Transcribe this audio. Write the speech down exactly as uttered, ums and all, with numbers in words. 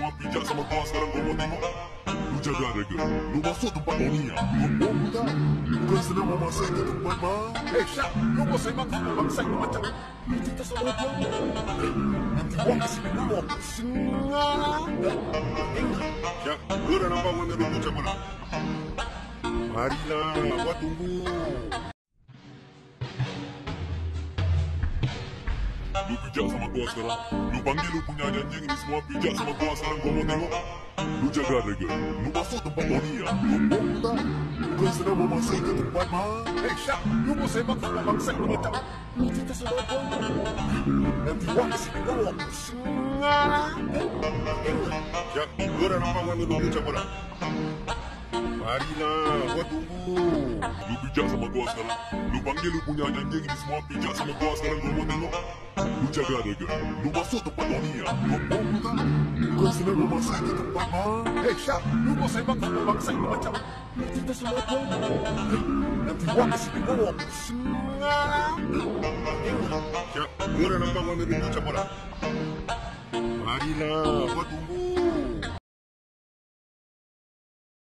semua pijak sama gua sekarang gua mau tengok. Lu jaga rega, lu masuk tempat Tony ya. Lu bom tak? Bukan senang mau masuk ke tempat mah. Eh Syak, lu kau sembang kau bangsat lu macam lu cerita sama gua. Nanti gua kasih dulu. Singa. Syak, lu dah nampak gua ngerup macam mana? Marilah, gua tunggu. Lu pijak sama gua sekarang. Lu panggil lu punya anjing ini semua pijak sama gua sekarang gua mau tengok. Lu jaga rega, lu masuk tempat Tony ya. Lu bom tak? Bukan senang mau masuk ke tempat mah. Eh Syak, lu kau sembang kau bangsat lu macam lu cerita sama gua. Nanti gua kasih dulu. Singa. Syak, lu dah nampak gua ngerup macam mana? Marilah, gua tunggu. Lu pijak sama gua sekarang. Lu panggil lu punya anjing ini semua pijak sama gua sekarang gua mau tengok. Lu jaga rega, lu masuk tempat Tony ya. Lu bom tak? Bukan senang mau masuk ke tempat mah. Eh Syak, lu kau sembang kau bangsat lu macam lu cerita sama gua. Nanti gua kasih dulu. Singa. Syak, lu dah nampak gua ngerup macam mana? Marilah, gua tunggu.